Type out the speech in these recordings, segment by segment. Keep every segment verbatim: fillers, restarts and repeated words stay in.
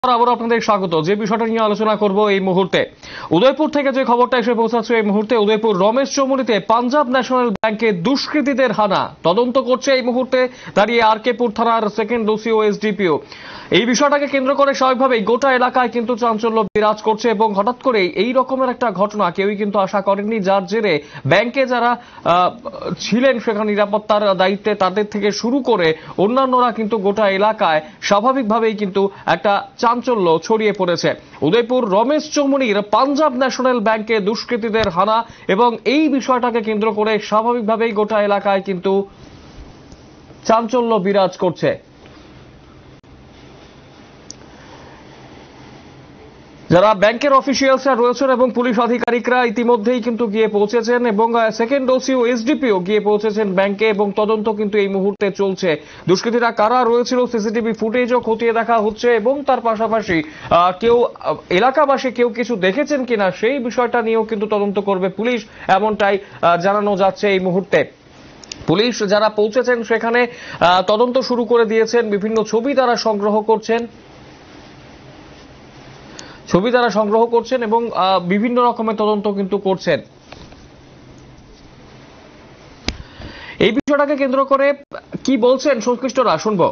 আবার আপনাদের স্বাগত। যে বিষয়টা নিয়ে আলোচনা করব এই মুহূর্তে, উদয়পুর থেকে যে খবরটা এসে পৌঁছাচ্ছে এই মুহূর্তে, উদয়পুর রমেশ চৌমুহনীতে পাঞ্জাব ন্যাশনাল ব্যাংকে দুষ্কৃতীদের হানা তদন্ত করছে এই মুহূর্তে দাঁড়িয়ে আরকেপুর থানার সেকেন্ড ওসি ও এসডিপিও। এই বিষয়টাকে কেন্দ্র করে স্বাভাবিকভাবেই গোটা এলাকায় কিন্তু চাঞ্চল্য বিরাজ করছে এবং হঠাৎ করে এই রকমের একটা ঘটনা কেউই কিন্তু আশা করেননি, যার জেরে ব্যাংকে যারা ছিলেন সেখানে নিরাপত্তার দায়িত্বে তাদের থেকে শুরু করে অন্যান্যরা কিন্তু গোটা এলাকায় স্বাভাবিকভাবেই কিন্তু একটা চাঞ্চল্য ছড়িয়ে পড়েছে। উদয়পুর রমেশ চৌমুহনীর পাঞ্জাব ন্যাশনাল ব্যাংকে দুষ্কৃতীদের হানা এবং এই বিষয়টাকে কেন্দ্র করে স্বাভাবিকভাবেই গোটা এলাকায় কিন্তু চাঞ্চল্য বিরাজ করছে। যারা ব্যাংকের অফিসিয়ালসরা রয়েছেন এবং পুলিশ আধিকারিকরা ইতিমধ্যেই কিন্তু গিয়ে পৌঁছেছেন এবং সেকেন্ড ওসি ও এসডিপিও গিয়ে পৌঁছেছেন ব্যাংকে এবং তদন্ত কিন্তু এই মুহূর্তে চলছে। দুষ্কৃতীরা কারা রয়েছিল সিসিটিভি ফুটেজও খতিয়ে দেখা হচ্ছে এবং তার পাশাপাশি কেউ এলাকাবাসী কেউ কিছু দেখেছেন কিনা সেই বিষয়টা নিয়েও কিন্তু তদন্ত করবে পুলিশ, এমনটাই জানানো যাচ্ছে এই মুহূর্তে। পুলিশ যারা পৌঁছেছেন সেখানে তদন্ত শুরু করে দিয়েছেন, বিভিন্ন ছবি তারা সংগ্রহ করছেন ছবি তারা সংগ্রহ করছেন এবং বিভিন্ন রকমের তদন্ত কিন্তু করছেন। এই বিষয়টাকে কেন্দ্র করে কি বলছেন সংশ্লিষ্টরা শুনবো।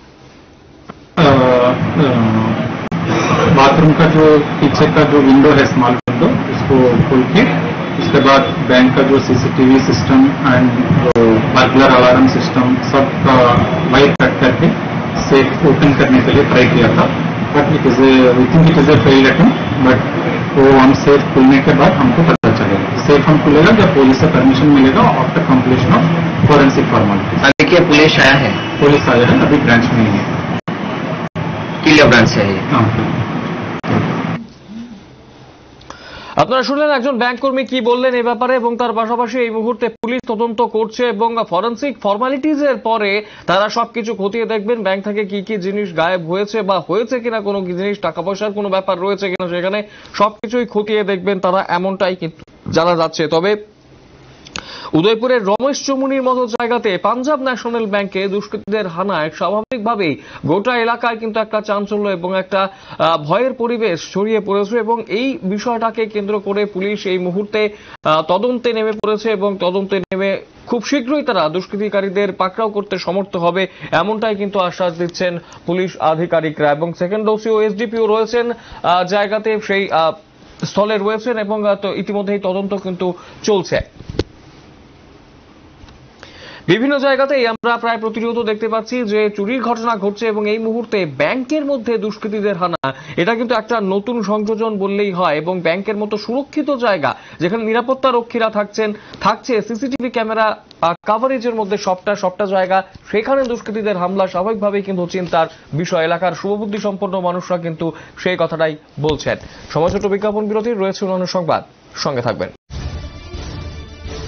बाथरूम का जो पीछे का जो विंडो है, स्मॉल विंडो, उसको खोल के उसके बाद बैंक का जो CCTV system and burglar alarm system सब का वायर कट करके सेफ ओपन करने के लिए ट्राई किया था, but it is we think it is a failed attempt. But वो हम सेफ खुलने के बाद हमको पता चलेगा। सेफ हम खुलेगा जब पुलिस से परमिशन मिलेगा after completion of forensic formality. देखिए पुलिस आया है पुलिस आया है, अभी ब्रांच में नहीं है, किलिया ब्रांच है। हाँ। আপনারা শুনলেন একজন ব্যাংক কর্মী কি বললেন এই ব্যাপারে এবং তার পাশাপাশি এই মুহূর্তে পুলিশ তদন্ত করছে এবং ফরেন্সিক ফর্মালিটিজ এর পরে তারা সবকিছু খতিয়ে দেখবেন ব্যাংক থেকে কি কি জিনিস গায়েব হয়েছে বা হয়েছে কিনা, কোনো জিনিস টাকা পয়সার কোনো ব্যাপার রয়েছে কিনা সেখানে সবকিছুই খতিয়ে দেখবেন তারা, এমনটাই কিন্তু জানা যাচ্ছে। তবে উদয়পুরের রমেশ চৌমুহনীর মতো জায়গাতে পাঞ্জাব ন্যাশনাল ব্যাংকে দুষ্কৃতীদের হানায় স্বাভাবিকভাবেই গোটা এলাকায় কিন্তু একটা চাঞ্চল্য এবং একটা ভয়ের পরিবেশ ছড়িয়ে পড়েছে এবং এই বিষয়টাকে কেন্দ্র করে পুলিশ এই মুহূর্তে তদন্তে নেমে পড়েছে এবং তদন্তে নেমে খুব শীঘ্রই তারা দুষ্কৃতিকারীদের পাকড়াও করতে সমর্থ হবে, এমনটাই কিন্তু আশ্বাস দিচ্ছেন পুলিশ আধিকারিকরা। এবং সেকেন্ড ওসি ও এসডিপিও রয়েছেন জায়গাতে, সেই স্থলে রয়েছেন এবং ইতিমধ্যেই তদন্ত কিন্তু চলছে। বিভিন্ন জায়গাতেই আমরা প্রায় প্রতিনিয়ত দেখতে পাচ্ছি যে চুরির ঘটনা ঘটছে এবং এই মুহূর্তে ব্যাংকের মধ্যে দুষ্কৃতীদের হানা, এটা কিন্তু একটা নতুন সংযোজন বললেই হয়। এবং ব্যাংকের মতো সুরক্ষিত জায়গা যেখানে নিরাপত্তা রক্ষীরা থাকছেন, থাকছে সিসিটিভি ক্যামেরা কাভারেজের মধ্যে সবটা সবটা জায়গা, সেখানে দুষ্কৃতীদের হামলা স্বাভাবিকভাবেই কিন্তু চিন্তার বিষয়। এলাকার শুভবুদ্ধি সম্পন্ন মানুষরা কিন্তু সেই কথাটাই বলছেন। সময় ছোট বিজ্ঞাপন বিরতির রয়েছে অন্যান্য সংবাদ, সঙ্গে থাকবেন।